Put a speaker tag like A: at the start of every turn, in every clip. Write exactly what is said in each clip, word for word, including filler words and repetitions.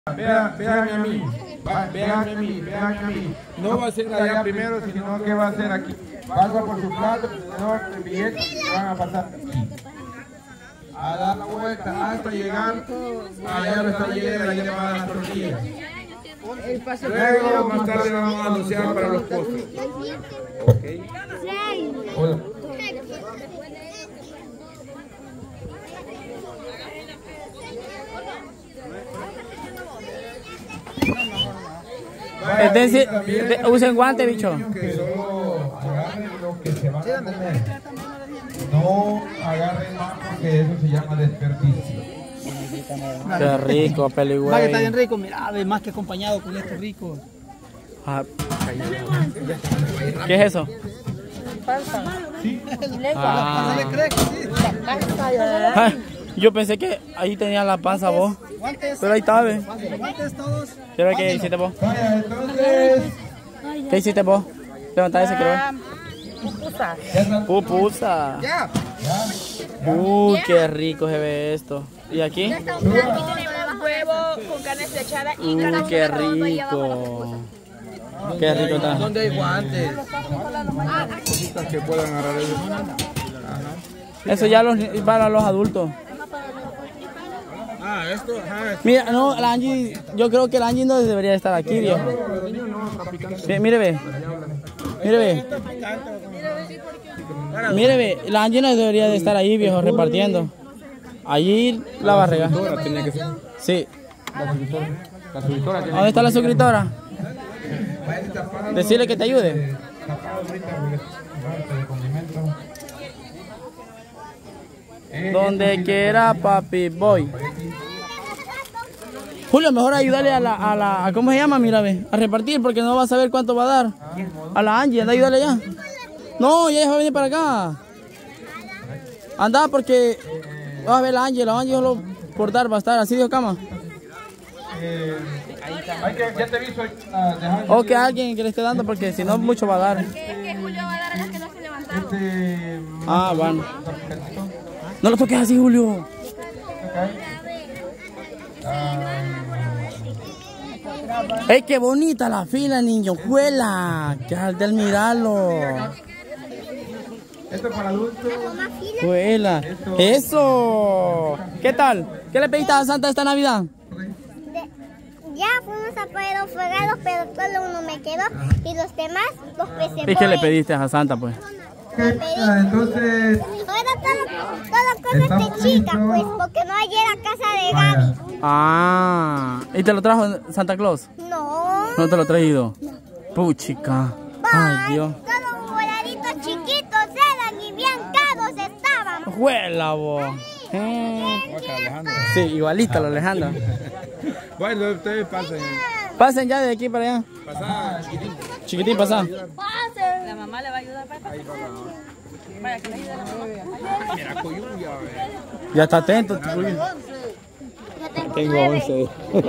A: Vean, vean a mí, vean a mí, vean a mí. No va a ser allá primero, sino que va a ser aquí. Pasa por su plato, tenedor, el billete y van a pasar aquí. A dar la vuelta hasta llegar allá está llena, ya va a las tortillas. Luego más tarde vamos a anunciar para los postres. Okay. Hola.
B: Entonces, usen guantes, bicho.
A: Que solo agarren lo que se van a comer. No agarren más porque eso se llama desperdicio.
B: Qué rico, peligüey.
C: Va que está bien rico, mira, más que acompañado con esto rico.
B: Ah, ¿qué es eso?
D: Panza.
B: Ah.
D: Panza.
B: Ay, yo pensé que ahí tenía la panza vos. Pero ahí está, ve. ¿Qué es lo que hiciste vos?
A: Vaya, entonces.
B: ¿Qué hiciste vos? Levanta ese, quiero ver.
D: Pupusa.
B: Pupusa.
A: Ya.
B: Uh, qué rico se ve esto. ¿Y aquí?
D: Aquí tenemos huevo con carne flechada y
B: Uh, qué rico. Qué rico está.
A: ¿Dónde hay guantes? Que puedan agarrar ellos.
B: Eso ya los, para los adultos.
A: Ah, esto, ajá.
B: Mira, no, la Angie, yo creo que la Angie no debería estar aquí, viejo. Mire, mire, ve. Mire, ve. Mire, ve. La Angie no debería de estar ahí, viejo, repartiendo. Allí la va a regar.
A: Tiene que ser.
B: Sí.
A: La suscriptora. La suscriptora tiene
B: ¿Dónde está la suscriptora? Decirle que te ayude. Donde quiera, papi, voy. Julio, mejor ayudarle a la, a la, a, ¿cómo se llama? Mira, ve, a repartir porque no va a saber cuánto va a dar. A la Angie, anda a ayudarle ya. No, ya va a venir para acá. Anda porque, vas a ver la Angie, la Angie solo por dar va a estar, así dijo Cama.
A: Eh, hay que, ya te aviso. Uh,
B: O que alguien que le esté dando porque si no mucho va a dar.
D: que Julio va a dar a las que no se levantaron.
A: Este,
B: Ah, bueno. No lo toques así, Julio. ¡Ey, qué bonita la fila, niño! ¡Juela! ¡Qué al mirarlo!
A: esto es para adultos.
B: ¡Juela! ¡Eso! ¿Qué tal? ¿Qué le pediste a Santa esta Navidad?
E: Ya fuimos a poner los regalos, pero solo uno me quedó y los demás los pesé.
B: ¿Y qué le pediste a Santa, pues?
A: Ah, entonces.
E: Ahora todo, todo cosas de chica, pues, porque no llegué a casa de Gaby.
B: Ah, ¿y te lo trajo Santa Claus?
E: No.
B: ¿No te lo he traído? Puchica. Ay, Dios.
E: Todos voladitos chiquitos eran y bien caros estaban.
B: ¡Juela, vos! Eh. Sí, igualita la Alejandra.
A: Bueno, ustedes pasen.
B: Pasen ya de aquí para allá.
A: Pasá, chiquitín.
B: Chiquitín, pasa.
D: La mamá le va a ayudar para acá. Vaya, que le ayude a la mamá.
A: Mira, coyuya,
B: Ya está atento. Tengo once.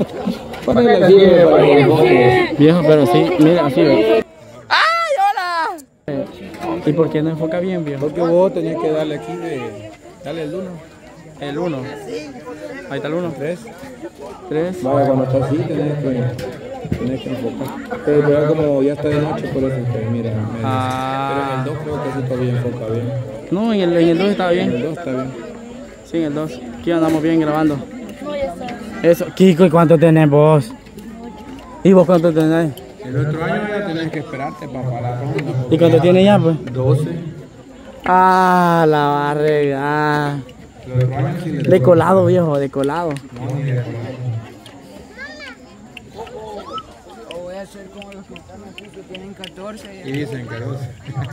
B: Viejo, pero sí, mira, así ve. ¡Ay, hola! ¿Y por qué no enfoca bien, viejo?
A: Porque vos tenés que darle aquí de. Dale el uno.
B: El uno. Ahí está el uno.
A: Tres.
B: Tres.
A: Vale, cuando está así tenés que, tenés que enfocar. Pero, pero como ya está de noche, por eso que mira. mira.
B: Ah.
A: Pero en el dos creo que sí todavía enfoca bien.
B: No, y el, en el dos está
A: En el
B: bien.
A: dos está bien.
B: Sí, en el dos. Aquí andamos bien grabando. Eso. Kiko, ¿y cuánto tenés vos? ¿Y vos cuánto tenés?
A: El otro año ya tenés que esperarte para la ronda.
B: ¿Y cuánto tiene ya, pues?
A: doce.
B: Ah, la barriga.
A: El otro año sí le
B: De colado, viejo, de colado.
A: No, ni de colado.
F: O voy a hacer como los que están aquí que tienen catorce.
A: Y dicen que doce.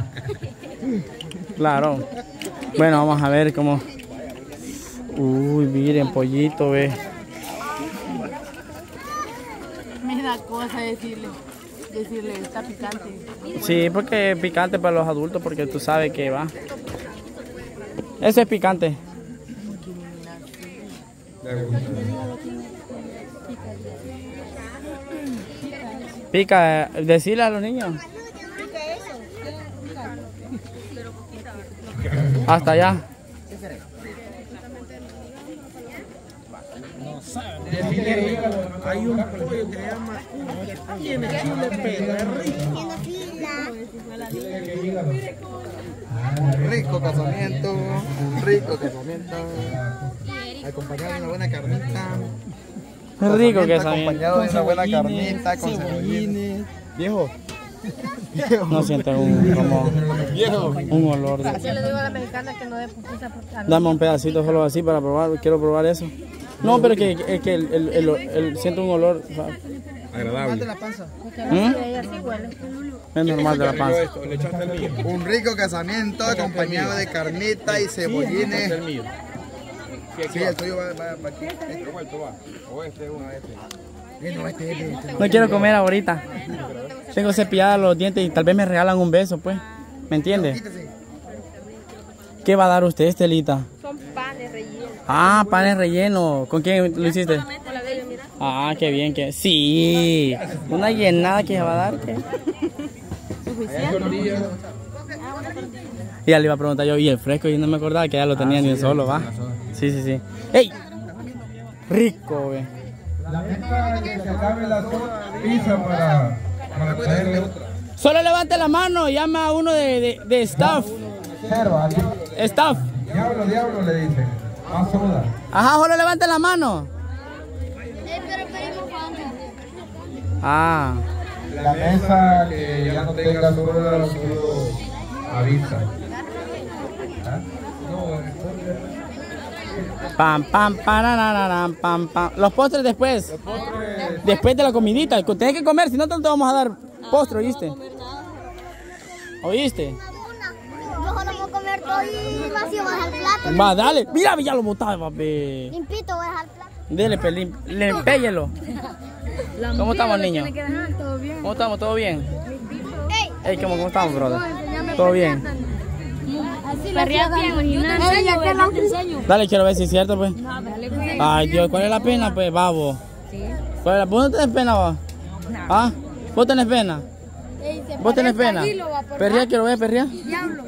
B: Claro. Bueno, vamos a ver cómo. Uy, miren, pollito, ve.
D: Me da cosa decirle, decirle, está picante.
B: Sí, porque es picante para los adultos, porque tú sabes que va. Eso es picante.
A: Le gusta.
B: Pica, eh, decirle a los niños. Hasta allá.
A: No saben. Hay un pollo que se llama tiene chile pero es rico.
G: Rico casamiento, rico casamiento. Acompañado de una buena carnita.
B: Es rico que
G: acompañado de una buena carnita con cebollines. Viejo.
B: No siento un, como
G: Viejo.
B: un olor. De...
D: Yo le digo a la mexicana que no dé pupusa porque a mí-
B: Dame un pedacito solo así para probar. Quiero probar eso. No, pero que, es que el, el, el, el- siento un olor. O sea,
A: Agradable.
B: ¿Mm?
D: ella sí huele.
B: Es normal de la panza.
A: Esto, le echaste el mío.
G: Un rico casamiento acompañado de carnita y cebollines.
A: El mío.
G: Sí, el tuyo va, va, va aquí.
A: ¿Cómo esto va? O este, uno, este.
G: Eh, no, este, este, este.
B: No quiero comer ahorita. Tengo cepillados los dientes y tal vez me regalan un beso, pues. ¿Me entiende?
G: Quítese.
B: ¿Qué va a dar usted, Estelita?
D: Son panes rellenos.
B: Ah, panes rellenos. ¿Con quién lo hiciste?
D: Con la bella, mira.
B: Ah, qué bien que. Sí. Una llenada que se va a dar. ¿Qué? Y ya le iba a preguntar yo, ¿y el fresco? Y no me acordaba que ya lo tenía ni un solo, ¿va? Sí, sí, sí. ¡Ey! Rico, güey.
A: La meta que se acabe la pizza para, para traerle otra.
B: Solo levante la mano y llama a uno de, de, de staff.
A: Cero, así.
B: Staff.
A: Diablo, diablo le dicen. Más soda.
B: Ajá, solo levante la mano. Ah.
A: La mesa que ya no tenga soda, solo avisa. ¿Ah? No,
B: Pam, pam, pararararam, pam, pam. Los postres después. Después de la comidita. Tienes que comer, si no te te vamos a dar postre, ¿oíste? ¿Oíste?
E: Yo solo voy a comer todo y vacío, voy a dejar el plato.
B: Va, dale. Mira, ya lo botaba, papi.
E: Limpito, voy a dejar el plato.
B: Dele, pelín. Lempéyelo. ¿Cómo estamos, niños?
D: Todo bien.
B: ¿Cómo estamos? ¿Todo bien?
E: ¡Ey!
B: Ey, ¿cómo, cómo estamos, brother? ¿Todo bien?
D: Perrear bien, original. Te enseño.
B: Dale, quiero ver si es cierto, pues.
D: Dale, pues.
B: Ay, Dios, ¿cuál es la pena, pues, babo? ¿Cuál es la... ¿Vos no tenés pena, vos? ¿Ah? ¿Vos tenés pena? ¿Vos tenés pena? ¿Perrea? Quiero ver, perrea.
D: Diablo.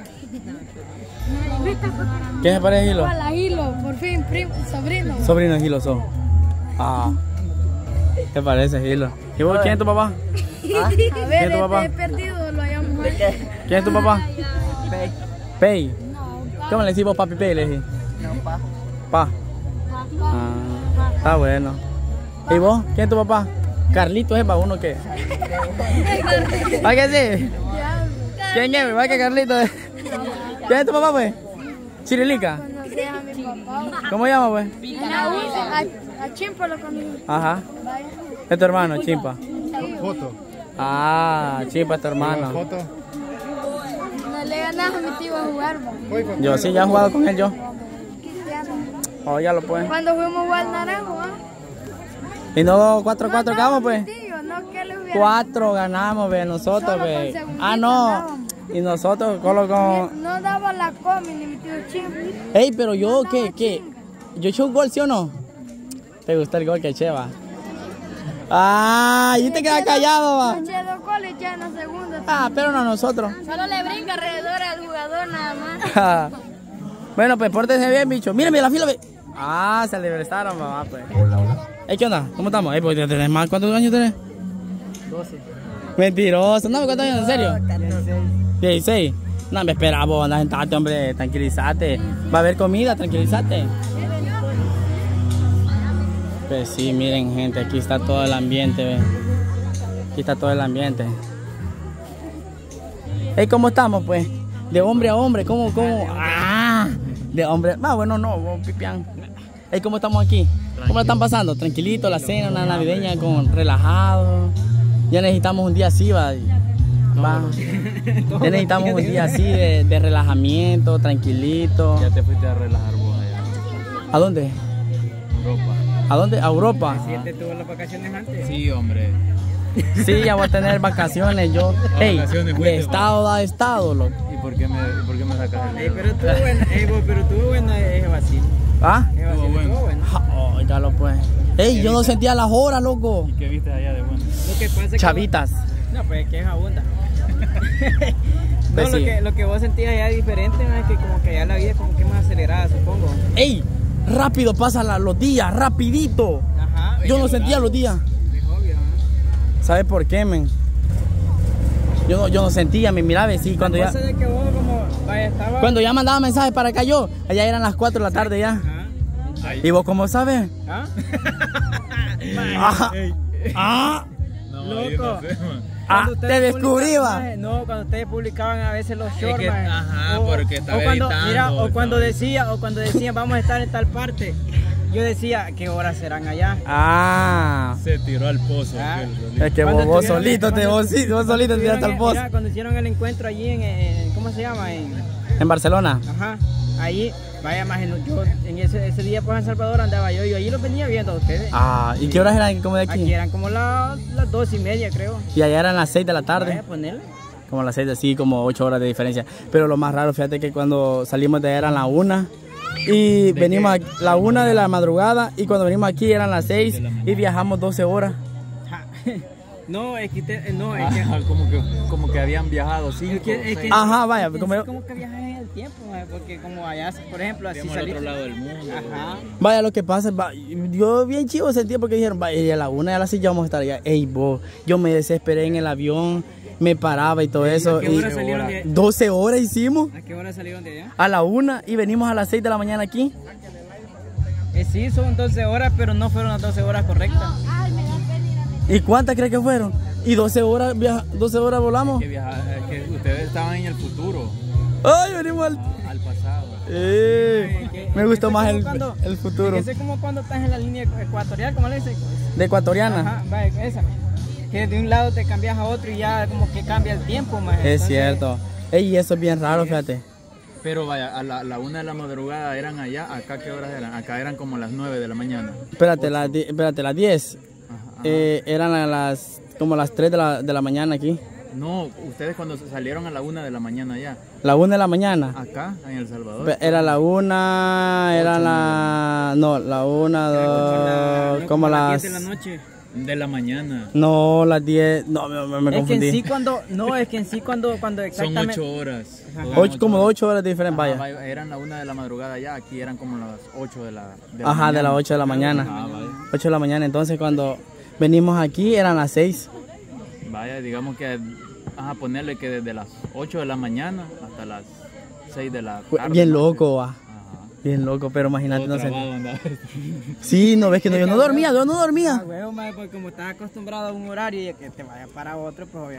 B: ¿Qué se parece Hilo?
D: Hola, Hilo. Por fin, primo, sobrino.
B: Sobrino de Hilo sos. Ah. ¿Qué parece, Hilo? ¿Y vos, quién es tu papá?
D: A
B: ¿Quién
D: ver,
B: es tu papá?
D: este perdido, lo hayamos hecho.
B: ¿Quién es tu papá? Pei. Pei. ¿Cómo le decimos papi Pei? Le dije.
F: Pa.
B: Pa. Ah, está bueno. ¿Y vos? ¿Quién es tu papá? Carlito es para uno que. ¿Va que sí? ¿Quién es? ¿Va que Carlito es? ¿Quién es tu papá, pues? Chirilica.
D: Conoces a mi papá.
B: ¿Cómo llama, pues?
D: A, a Chimpa lo conocí.
B: Ajá. Es tu hermano, Chimpa.
G: Foto.
B: Ah, Chimpa es tu hermano.
G: Foto.
D: No le ganas a mi tío a jugar, va.
B: Yo sí, ya he jugado con él yo. Oh, ya lo pueden.
D: Cuando fuimos a jugar naranjo, ¿ah?
B: Y no cuatro cuatro ganamos, pues.
D: Tío, no que le hubiera...
B: Cuatro ganamos, ve, nosotros,
D: Solo
B: ve.
D: con segundito
B: Ah, no.
D: andábamos.
B: Y nosotros solo con...
D: No daba la comi ni mi tío Chimpa.
B: Ey, pero yo, ¿qué, qué? ¿Yo eché un gol, sí o no? ¿Te gustó el gol que eché, va? Ah, y te quedas callado, va.
D: Eché dos goles ya en la segunda.
B: Ah, pero no a nosotros.
D: Solo le brinca alrededor al jugador nada más.
B: Bueno, pues pórtese bien, bicho. Mírame la fila, ve. Ah, se libertaron, mamá, pues.
A: Hola, hola.
B: Ey, ¿qué onda? ¿Cómo estamos? Ey, pues tenés más. ¿Cuántos años tenés?
C: doce.
B: Mentiroso. No, ¿cuántos años? ¿En serio?
C: catorce.
B: dieciséis. No, me espera, vos, anda, sentate, hombre, tranquilízate. Va a haber comida, tranquilízate. Pues sí, miren, gente, aquí está todo el ambiente, ve. Aquí está todo el ambiente. Ey, ¿cómo estamos, pues? De hombre a hombre, ¿cómo, cómo? Ah, de hombre. Ah, bueno, no, vos, pipián. Ey, ¿cómo estamos aquí? ¿Cómo la están pasando? Tranquilito, la cena, una navideña con relajado. Ya necesitamos un día así, va. Va. Ya necesitamos un día así de, de relajamiento, tranquilito.
H: Ya te fuiste a relajar vos allá.
B: ¿A dónde?
H: Europa.
B: ¿A dónde? ¿A Europa?
C: ¿Te tuvo las vacaciones antes?
H: Sí, hombre.
B: Sí, ya voy a tener vacaciones yo. Ey,
H: vacaciones
B: de
H: fuiste,
B: estado a estado, loco.
H: ¿Y por qué me, y por qué me sacas el
C: Ey,
H: dedo?
C: pero estuvo bueno, ey, vos, pero estuvo bueno ese vacío.
B: ¿Ah?
C: Ese vacío
H: bueno.
C: estuvo bueno.
B: Oh, ya lo pues. Ey, yo no sentía las horas, loco.
H: ¿Y qué viste allá de bueno?
C: Lo que pasa es que
B: Chavitas.
C: vos- no, pues es que es abunda. No,
B: Pues
C: lo,
B: sí.
C: que, lo que vos sentías allá diferente, ¿no? Es que como que allá la vida como que más acelerada, supongo.
B: Ey, rápido pasan la- los días, rapidito.
C: Ajá.
B: Yo no sentía los días.
C: Es obvio, ¿no?
B: ¿Sabes por qué, men? Yo no, yo no sentía, me miraba, sí, cuando
C: La
B: ya,
C: cosa de que vos como, vaya, estaba...
B: cuando ya mandaba mensajes para acá yo, allá eran las cuatro de la tarde ya.
C: Ajá.
B: ¿Y vos cómo sabes?
C: ¿Ah?
B: Ah, ah,
C: Loco.
B: ah,
C: Cuando
B: te
C: ustedes
B: descubrí,
C: publicaban,
B: va.
C: maje, no, cuando ustedes publicaban a veces los shorts,
I: que-
C: maje.
I: ajá,
C: o,
I: porque estaba
C: o cuando,
I: editando,
C: mira, o cuando
I: estaba-
C: decía, o cuando decían vamos a estar en tal parte, yo decía, ¿qué horas serán allá?
B: Ah,
I: Se tiró al pozo.
C: Ah.
I: aquel solito.
B: es que vos,
C: Cuando
B: vos
C: estuvieron-
B: solito, te,
C: cuando
B: vos, sí, vos solito te
C: Estuvieron
B: tiraste al
C: en-
B: pozo.
C: mira, cuando hicieron el encuentro allí en, en- ¿cómo se llama? En,
B: En Barcelona.
C: ajá, ahí, vaya más en, yo, en ese, ese día pues en Salvador andaba yo y allí los venía viendo a ustedes.
B: Ah, ¿y qué horas eran como de
C: Aquí
B: aquí?
C: eran como la- las dos y media, creo.
B: Y allá eran las seis de la tarde.
C: Vaya, ponerle.
B: Como las seis, así como ocho horas de diferencia. Pero lo más raro, fíjate que cuando salimos de allá eran las una y venimos a la una de la madrugada y cuando venimos aquí eran las seis y viajamos doce horas.
C: Ja. No, es que, te- no, es que,
I: Ajá, como que, como que habían viajado cinco.
C: es que, es que
B: Ajá, vaya,
C: es que
B: como
C: sí,
B: yo-
C: como que viajas en el tiempo, maje, porque como allá, por ejemplo, así
I: Digamos, al
C: salí.
I: otro lado del mundo.
C: Ajá.
B: Vaya, lo que pasa es, va- yo bien chivo sentía porque dijeron, vaya, y a la una y a las seis ya vamos a estar allá. Ey, vos, yo me desesperé en el avión, me paraba y todo eso.
C: ¿A qué
B: Y
C: hora salieron de,
B: doce horas hicimos
C: ¿A qué hora salieron de allá?
B: a la una y venimos a las seis de la mañana aquí.
C: Eh, sí, son doce horas, pero no fueron las doce horas correctas.
B: ¿Y cuántas crees que fueron? Y doce horas, viaja, doce horas volamos.
I: Que, viaja- es que ustedes estaban en el futuro,
B: Ay, venimos al...
I: al pasado.
B: Eh,
C: Que-
B: me gustó
C: ese
B: más
C: como
B: el,
C: cuando-
B: el futuro.
C: Ese es como cuando estás en la línea ecuatorial, ¿cómo le dicen?
B: De ecuatoriana.
C: Ajá, vaya, esa. Que de un lado te cambias a otro y ya como que cambia el tiempo, maje.
B: Es
C: Entonces,
B: cierto. Ey, eso es bien raro, fíjate.
I: Pero vaya, a la, la una de la madrugada eran allá, acá qué horas eran, acá eran como las nueve de la mañana.
B: Espérate, las die- espérate, las diez.
I: Ajá.
B: Eh, eran a las como las tres de la, de la mañana aquí.
I: No, ustedes cuando salieron a la una de la mañana ya,
B: La una de la mañana.
I: acá en El Salvador.
B: Pe- Era la una, era la... No, la una,
C: era
B: dos,
C: no,
B: como las...
C: diez de la noche.
I: De la mañana.
B: No, las diez, no, me, me- me
C: Es que en
B: confundí.
C: sí cuando, no, es que en sí cuando, cuando
I: Son
C: exactamente...
I: ocho horas.
C: Ajá.
I: Son
B: Ocho, como ocho horas de diferencia,
I: Ajá,
B: vaya.
I: vaya, eran la una de la madrugada ya, aquí eran como las ocho de la, de la
B: Ajá,
I: mañana.
B: de las ocho de la mañana.
I: Ah, vaya.
B: ocho de la mañana, entonces cuando venimos aquí eran las seis.
I: Vaya, digamos que, ajá, ponerle que desde las ocho de la mañana hasta las seis de la
B: Fue
I: tarde.
B: Bien
I: noche.
B: loco, va.
I: Ajá.
B: Bien loco, pero imagínate,
I: Todo
B: no sé.
I: trabado andaba.
B: Sí, no ves que no, yo no dormía, yo no dormía.
C: Ah, huevo, madre, porque como estás acostumbrado a un horario y que te vaya para otro, pues